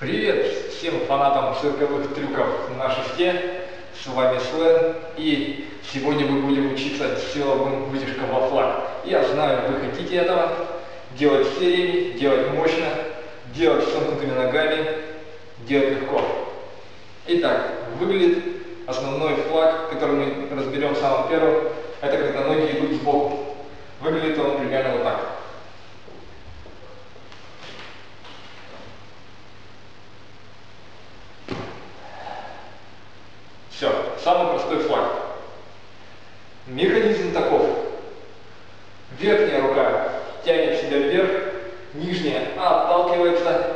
Привет всем фанатам цирковых трюков на шесте, с вами Слен, и сегодня мы будем учиться силовым вытяжкам во флаг. Я знаю, вы хотите этого, делать сериями, делать мощно, делать с сомкнутыми ногами, делать легко. Итак, выглядит основной флаг, который мы разберем самым первым, это когда ноги идут сбоку. Выглядит он примерно вот так. Все, самый простой флаг. Механизм таков. Верхняя рука тянет себя вверх, нижняя отталкивается,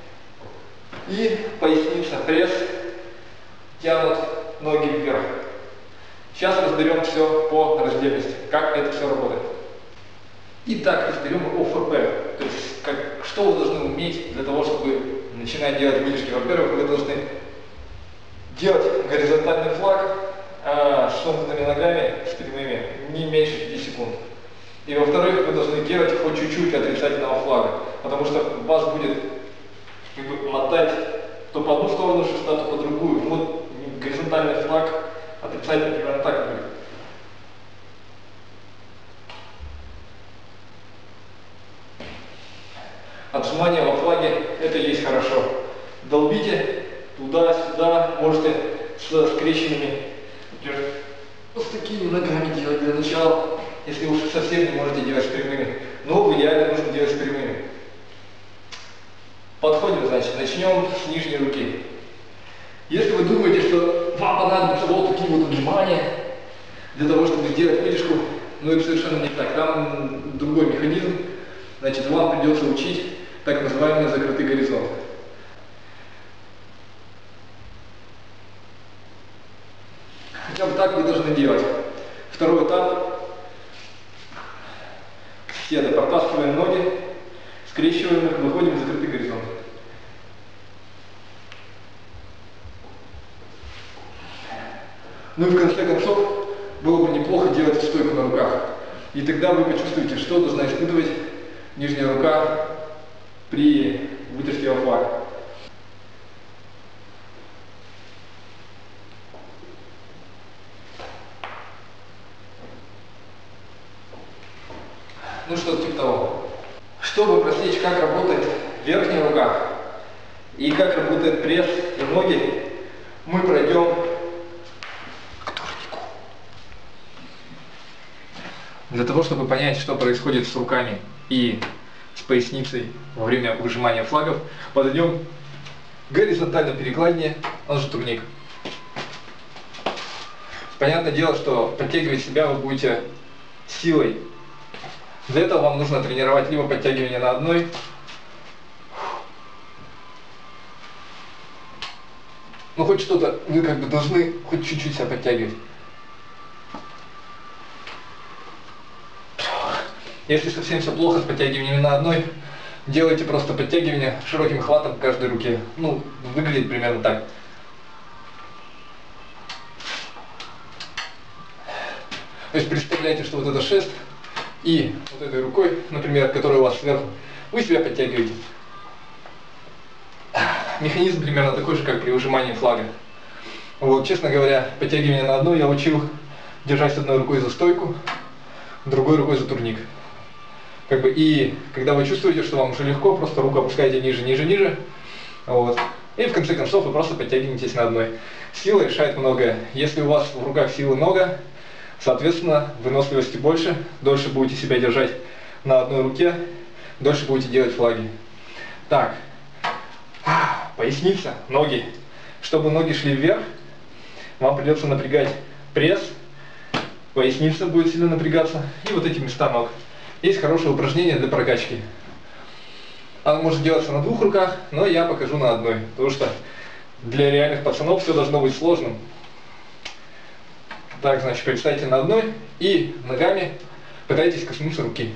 и поясница, пресс, тянут ноги вверх. Сейчас разберем все по раздельности, как это все работает. Итак, разберем ОФП, то есть что вы должны уметь для того, чтобы начинать делать вытяжки. Во-первых, вы должны делать горизонтальный флаг с сомкнутыми ногами, с прямыми, не меньше 5 секунд. И во-вторых, вы должны делать хоть чуть-чуть отрицательного флага, потому что вас будет мотать то по одну сторону шеста, то по другую. Вот горизонтальный флаг отрицательный примерно так будет. Отжимание во флаге — это есть хорошо. Долбите туда-сюда, можете с скрещенными, например, вот с такими ногами делать для начала, если уж совсем не можете делать с прямыми. Но в идеале нужно делать с прямыми. Подходим, значит, начнем с нижней руки. Если вы думаете, что вам понадобятся вот такие вот отжимания для того, чтобы сделать вытяжку, но это совершенно не так. Там другой механизм. Значит, вам придется учить так называемый закрытый горизонт. Хотя бы так вы должны делать. Второй этап. К седе протаскиваем ноги, скрещиваем их, выходим в закрытый горизонт. Ну и в конце концов, было бы неплохо делать стойку на руках. И тогда вы почувствуете, что должна испытывать нижняя рука при вытяжке во флаг. Ну что, типа того. Чтобы просечь, как работает верхняя рука и как работает пресс и ноги, мы пройдем к турнику. Для того, чтобы понять, что происходит с руками и с поясницей во время выжимания флагов, подойдем к горизонтальной перекладине, он же турник. Понятное дело, что подтягивать себя вы будете силой. Для этого вам нужно тренировать либо подтягивание на одной, ну хоть что-то вы должны хоть чуть-чуть себя подтягивать. Если совсем все плохо с подтягиваниями на одной, делайте просто подтягивание широким хватом в каждой руке. Ну, выглядит примерно так. То есть представляете, что вот это шест, и вот этой рукой, например, которая у вас сверху, вы себя подтягиваете. Механизм примерно такой же, как при выжимании флага. Вот, честно говоря, подтягивание на одной я учил держать одной рукой за стойку, другой рукой за турник. И когда вы чувствуете, что вам уже легко, просто руку опускаете ниже, ниже, ниже. Вот. И в конце концов вы просто подтягиваетесь на одной. Сила решает многое. Если у вас в руках силы много, соответственно, выносливости больше, дольше будете себя держать на одной руке, дольше будете делать флаги. Так, поясница, ноги. Чтобы ноги шли вверх, вам придется напрягать пресс, поясница будет сильно напрягаться, и вот эти места ног. Есть хорошее упражнение для прокачки. Оно может делаться на двух руках, но я покажу на одной, потому что для реальных пацанов все должно быть сложным. Так, значит, представьте на одной и ногами пытайтесь коснуться руки.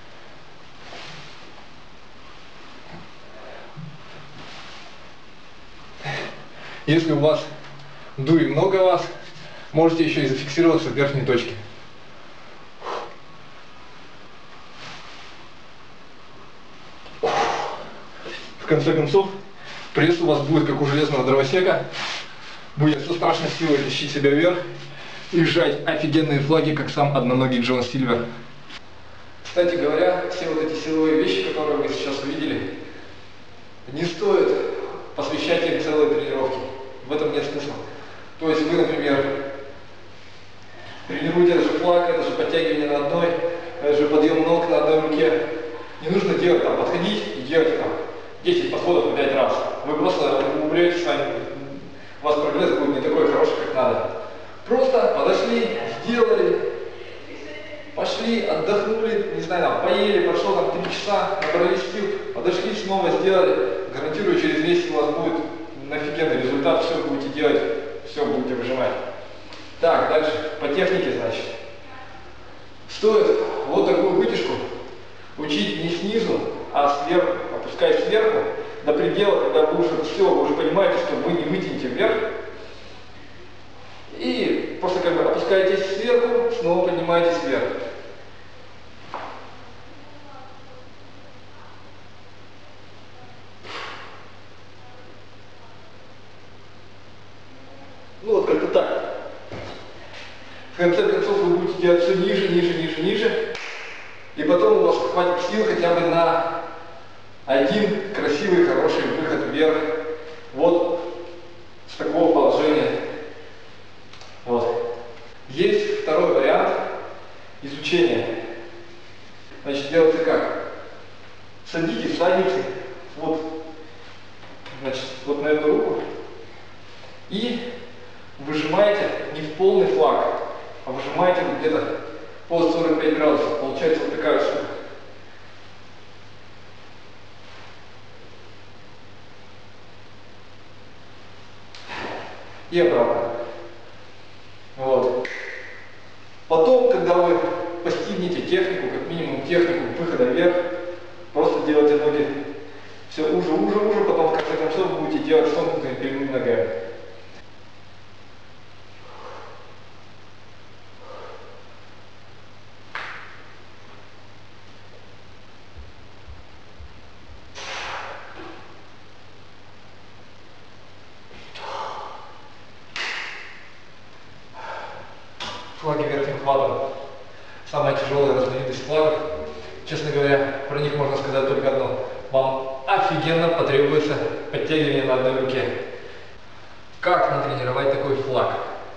Если у вас дури много вас, можете еще и зафиксироваться в верхней точке. В конце концов, Пресс у вас будет как у железного дровосека. Будет со страшной силой тащить себя вверх и сжать офигенные флаги, как сам одноногий Джон Сильвер. Кстати говоря, все вот эти силовые вещи, которые вы сейчас увидели, не стоит посвящать им целые тренировки. В этом нет смысла. То есть вы, например, тренируете этот же флаг, это же подтягивание на одной, это же подъем ног на одной руке. Не нужно делать там, подходить и делать там 10 подходов по 5 раз. Вы просто умрете с вами, у вас прогресс будет не такой хороший, как надо. Просто подошли, сделали, пошли, отдохнули, не знаю, там, поели, прошло там 3 часа, набрались сил, подошли, снова сделали. Гарантирую, через месяц у вас будет офигенный результат, все будете делать, все будете выжимать. Так, дальше, по технике, значит. Стоит вот такую вытяжку учить не снизу, а сверху, опускать сверху до предела, когда вы уже все, вы уже понимаете, что вы не вытянете вверх. И просто как бы опускаетесь сверху, снова поднимаетесь вверх. Ну вот как-то так. В конце концов вы будете делать все ниже, ниже, ниже, ниже. И потом у вас хватит сил хотя бы на один красивый, хороший выход вверх. Вот с такого положения. Вот. Есть второй вариант изучения. Значит, делается как? Садитесь, садитесь вот, значит, вот на эту руку и выжимаете не в полный флаг, а выжимаете где-то по 45 градусов. Получается вот такая штука. И обратно. Вот. Потом, когда вы постигнете технику, как минимум технику выхода вверх, просто делайте ноги все уже, уже, уже, потом в конце концов вы будете делать сомкнутыми прямыми ногами. Флаги верхним хватом. Самая тяжелая разновидность флагов. Честно говоря, про них можно сказать только одно. Вам офигенно потребуется подтягивание на одной руке. Как натренировать такой флаг?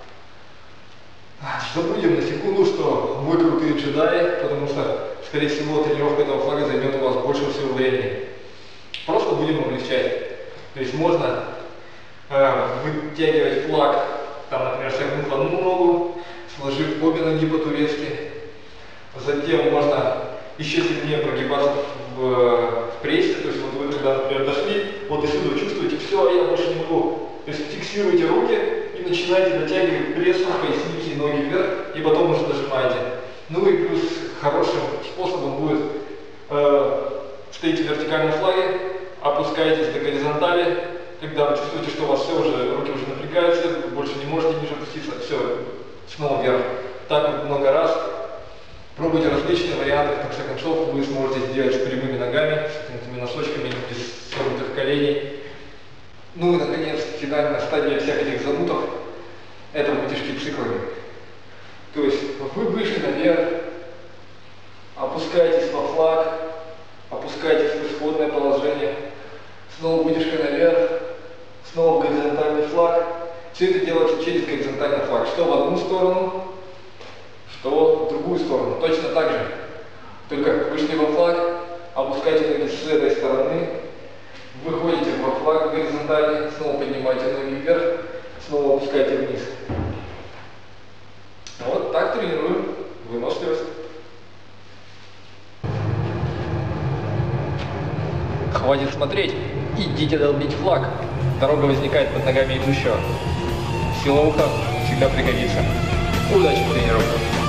Забудем на секунду, что вы крутые джедаи, потому что, скорее всего, тренировка этого флага займет у вас больше всего времени. Просто будем облегчать. То есть можно вытягивать флаг, там, например, согнув одну ногу, сложив обе ноги по-турецки. Затем можно еще сильнее прогибаться в прессе. То есть вот вы когда, например, дошли, вот отсюда вы чувствуете, все, я больше не могу. То есть фиксируете руки и начинаете дотягивать прессу, поясницы и ноги вверх, и потом уже дожимаете. Ну и плюс хорошим способом будет стоите в вертикальном флаге, опускаетесь до горизонтали. Когда вы чувствуете, что у вас все уже, руки уже напрягаются, вы больше не можете ниже опуститься, все, снова вверх. Так вот много раз. Пробуйте различные варианты, в конце концов вы сможете сделать с прямыми ногами, с какими-то носочками, без согнутых коленей. Ну и наконец, финальная стадия всех этих замутов – это вытяжки циклами. То есть вы вышли наверх, опускаетесь во флаг, опускаетесь в исходное положение, снова вытяжка наверх, снова горизонтальный флаг. Все это делается через горизонтальный флаг, что в одну сторону, что в другую сторону. Точно так же. Только вышли во флаг, опускайте ноги с этой стороны, выходите во флаг горизонтальный, снова поднимаете ноги вверх, снова опускайте вниз. Вот так тренируем выносливость. Хватит смотреть, идите долбить флаг. Дорога возникает под ногами идущего. Силовуха всегда пригодится. Удачи в тренировках!